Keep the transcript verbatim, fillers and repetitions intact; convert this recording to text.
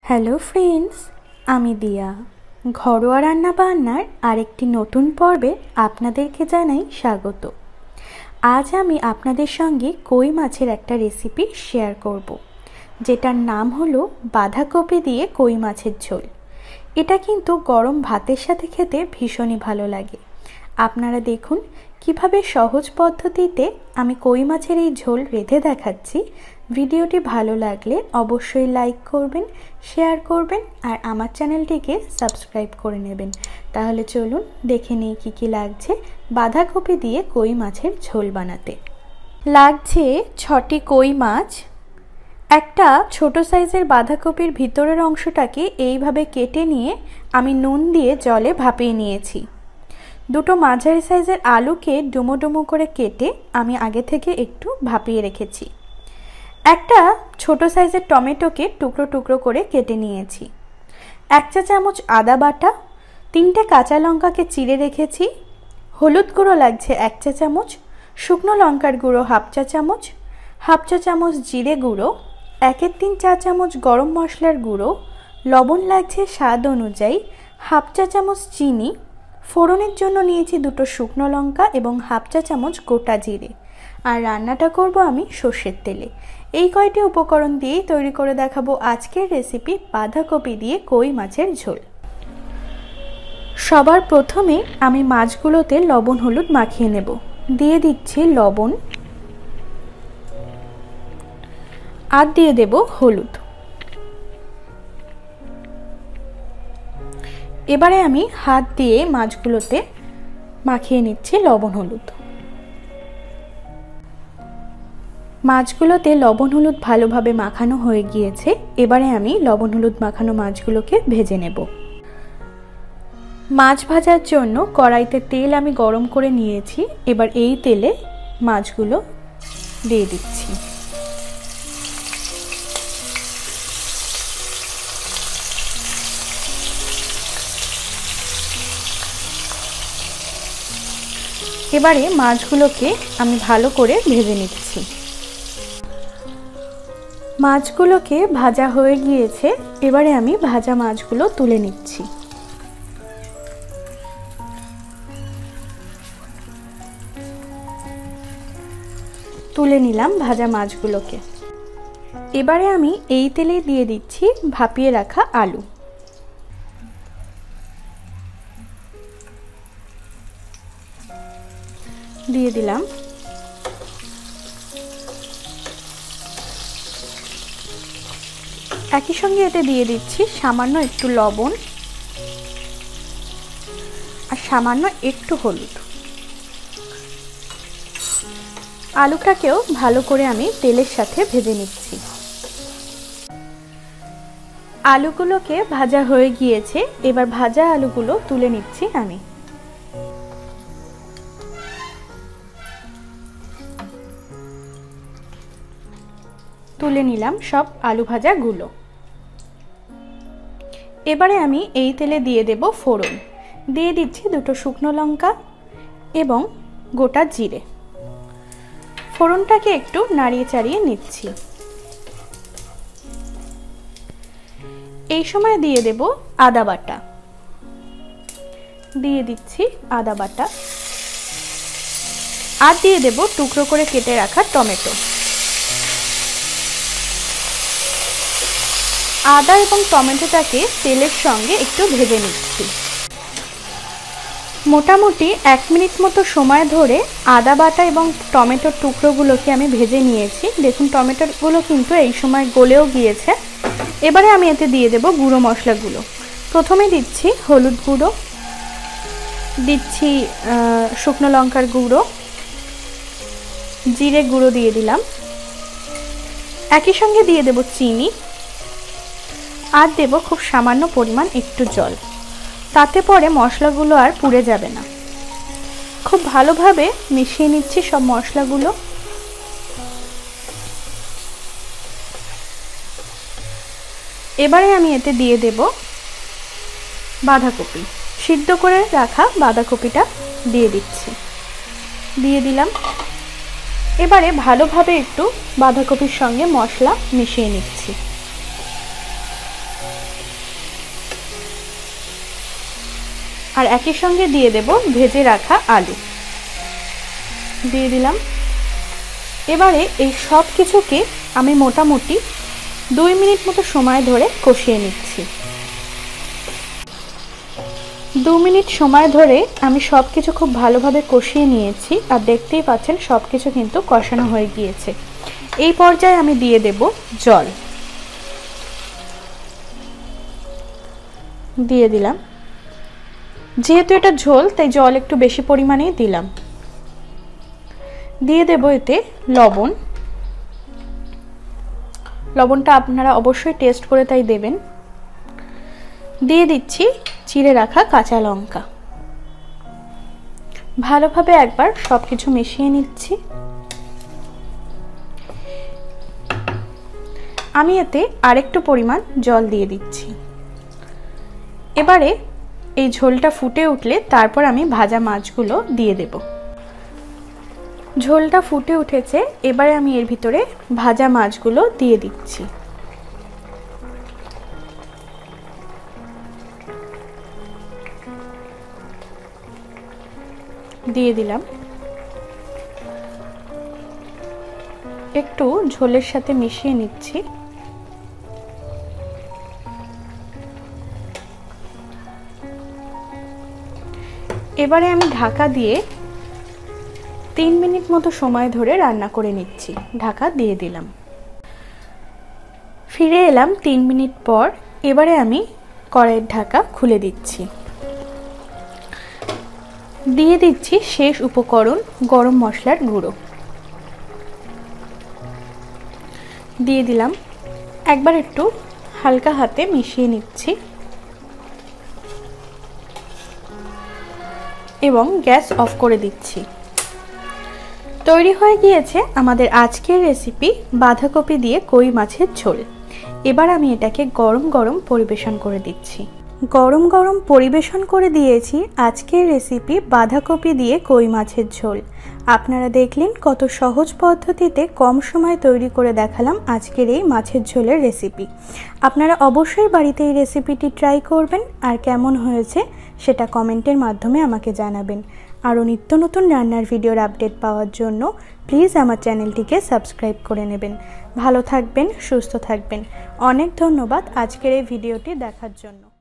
Hello friends, আমি দিয়া। ঘরোয়া রান্না বান্নার আরেকটি নতুন পর্বে আপনাদেরকে জানাই স্বাগত। আজ আমি আপনাদের সঙ্গে কই মাছের একটা রেসিপি শেয়ার করব, যেটার নাম হলো বাঁধাকপি দিয়ে কই মাছের ঝোল। এটা কিন্তু গরম ভাতের সাথে খেতে ভীষণই ভালো লাগে। আপনারা দেখুন কিভাবে সহজ পদ্ধতিতে আমি কই মাছের এই ঝোল রেঁধে দেখাচ্ছি। ভিডিওটি ভালো লাগলে অবশ্যই লাইক করবেন, শেয়ার করবেন আর আমার চ্যানেলটিকে সাবস্ক্রাইব করে নেবেন। তাহলে চলুন দেখে নিই কী কী লাগছে বাঁধাকপি দিয়ে কই মাছের ঝোল বানাতে। লাগছে ছটি কই মাছ। একটা ছোট সাইজের বাঁধাকপির ভিতরের অংশটাকে এইভাবে কেটে নিয়ে আমি নুন দিয়ে জলে ভাপিয়ে নিয়েছি। দুটো মাঝারি সাইজের আলুকে ডুমো ডুমো করে কেটে আমি আগে থেকে একটু ভাপিয়ে রেখেছি। একটা ছোট সাইজের টমেটোকে টুকরো টুকরো করে কেটে নিয়েছি। এক চা চামচ আদা বাটা, তিনটে কাঁচা লঙ্কাকে চিড়ে রেখেছি। হলুদ গুঁড়ো লাগছে এক চা চামচ, শুকনো লঙ্কার গুঁড়ো হাফ চা চামচ, হাফ চা চামচ জিরে গুঁড়ো, একের তিন চা চামচ গরম মশলার গুঁড়ো, লবণ লাগছে স্বাদ অনুযায়ী, হাফ চা চামচ চিনি। ফোড়নের জন্য নিয়েছি দুটো শুকনো লঙ্কা এবং হাফ চা চামচ গোটা জিরে। আর রান্নাটা করব আমি সর্ষের তেলে। এই কয়টি উপকরণ দিয়েই তৈরি করে দেখাবো আজকের রেসিপি বাঁধাকপি দিয়ে কই মাছের ঝোল। সবার প্রথমে আমি মাছগুলোতে লবণ হলুদ মাখিয়ে নেব। দিয়ে দিচ্ছি লবণ আর দিয়ে দেব হলুদ। এবারে আমি হাত দিয়ে মাছগুলোতে মাখিয়ে নিচ্ছি লবণ হলুদ। মাছগুলোতে লবণ হলুদ ভালোভাবে মাখানো হয়ে গিয়েছে। এবারে আমি লবণ হলুদ মাখানো মাছগুলোকে ভেজে নেব। মাছ ভাজার জন্য কড়াইতে তেল আমি গরম করে নিয়েছি। এবার এই তেলে মাছগুলো দিয়ে দিচ্ছি। এবারে মাছগুলোকে আমি ভালো করে ভেজে নিচ্ছি। মাছগুলোকে ভাজা হয়ে গিয়েছে। এবারে আমি ভাজা মাছগুলো তুলে নিচ্ছি। তুলে নিলাম ভাজা মাছগুলোকে। এবারে আমি এই তেলে দিয়ে দিচ্ছি ভাপিয়ে রাখা আলু। দিয়ে দিলাম। একই সঙ্গে এতে দিয়ে দিচ্ছি সামান্য একটু লবণ আর সামান্য একটু হলুদ। আলুটাকেও ভালো করে আমি তেলের সাথে ভেজে নিচ্ছি। আলুগুলোকে ভাজা হয়ে গিয়েছে। এবার ভাজা আলুগুলো তুলে নিচ্ছি আমি। তুলে নিলাম সব আলু ভাজাগুলো। এবারে আমি এই তেলে দিয়ে দেব ফোড়ন। দিয়ে দিচ্ছি দুটো শুকনো লঙ্কা এবং গোটা জিরে। ফোড়নটাকে একটু নাড়িয়ে চাড়িয়ে নিচ্ছি। এই সময় দিয়ে দেব আদা বাটা। দিয়ে দিচ্ছি আদা বাটা আর দিয়ে দেব টুকরো করে কেটে রাখা টমেটো। আদা এবং টমেটোটাকে তেলের সঙ্গে একটু ভেজে নিচ্ছি। মোটামুটি এক মিনিট মতো সময় ধরে আদা বাটা এবং টমেটোর টুকরোগুলোকে আমি ভেজে নিয়েছি। দেখুন টমেটোগুলো কিন্তু এই সময় গলেও গিয়েছে। এবারে আমি এতে দিয়ে দেব গুঁড়ো মশলাগুলো। প্রথমে দিচ্ছি হলুদ গুঁড়ো, দিচ্ছি শুকনো লঙ্কার গুঁড়ো, জিরে গুঁড়ো দিয়ে দিলাম। একই সঙ্গে দিয়ে দেব চিনি আর দেব খুব সামান্য পরিমাণ একটু জল। তাতে পরে মশলাগুলো আর পুড়ে যাবে না। খুব ভালোভাবে মিশিয়ে নিচ্ছি সব মশলাগুলো। এবারে আমি এতে দিয়ে দেব বাঁধাকপি। সিদ্ধ করে রাখা বাঁধাকপিটা দিয়ে দিচ্ছি। দিয়ে দিলাম। এবারে ভালোভাবে একটু বাঁধাকপির সঙ্গে মশলা মিশিয়ে নিচ্ছি। আর একই সঙ্গে দিয়ে দেব ভেজে রাখা আলু, দিয়ে দিলাম। এবারে এই সব কিছুকে আমি মোটামুটি দুই মিনিট মতো সময় ধরে কষিয়ে নিচ্ছি। দু মিনিট সময় ধরে আমি সব কিছু খুব ভালোভাবে কষিয়ে নিয়েছি, আর দেখতেই পাচ্ছেন সব কিছু কিন্তু কষানো হয়ে গিয়েছে। এই পর্যায়ে আমি দিয়ে দেব জল, দিয়ে দিলাম। যেহেতু এটা ঝোল তাই জল একটু বেশি পরিমাণেই দিলাম। দিয়ে দেব এতে লবণ, লবণটা আপনারা অবশ্যই টেস্ট করে তাই দেবেন। দিয়ে দিচ্ছি চিড়ে রাখা কাঁচা লঙ্কা। ভালোভাবে একবার সবকিছু মিশিয়ে নিচ্ছি। আমি এতে আরেকটু পরিমাণ জল দিয়ে দিচ্ছি। এবারে এই ঝোলটা ফুটে উঠলে তারপর আমি ভাজা মাছগুলো দিয়ে দেব। ঝোলটা ফুটে উঠেছে, এবারে আমি এর ভিতরে ভাজা মাছগুলো দিয়ে দিচ্ছি। দিয়ে দিলাম। একটু ঝোলের সাথে মিশিয়ে নিচ্ছি। এবারে আমি ঢাকা দিয়ে তিন মিনিট মতো সময় ধরে রান্না করে নিচ্ছি। ঢাকা দিয়ে দিলাম। ফিরে এলাম তিন মিনিট পর। এবারে আমি কড়াইয়ের ঢাকা খুলে দিচ্ছি। দিয়ে দিচ্ছি শেষ উপকরণ গরম মশলার গুঁড়ো, দিয়ে দিলাম। একবার একটু হালকা হাতে মিশিয়ে নিচ্ছি এবং গ্যাস অফ করে দিচ্ছি। তৈরি হয়ে গিয়েছে আমাদের আজকের রেসিপি বাঁধাকপি দিয়ে কই মাছের ঝোল। এবার আমি এটাকে গরম গরম পরিবেশন করে দিচ্ছি। গরম গরম পরিবেশন করে দিয়েছি আজকের রেসিপি বাঁধাকপি দিয়ে কই মাছের ঝোল। আপনারা দেখলেন কত সহজ পদ্ধতিতে কম সময় তৈরি করে দেখালাম আজকের এই মাছের ঝোলের রেসিপি। আপনারা অবশ্যই বাড়িতে এই রেসিপিটি ট্রাই করবেন, আর কেমন হয়েছে সেটা কমেন্টের মাধ্যমে আমাকে জানাবেন। আরও নিত্য নতুন রান্নার ভিডিওর আপডেট পাওয়ার জন্য প্লিজ আমার চ্যানেলটিকে সাবস্ক্রাইব করে নেবেন। ভালো থাকবেন, সুস্থ থাকবেন। অনেক ধন্যবাদ আজকের এই ভিডিওটি দেখার জন্য।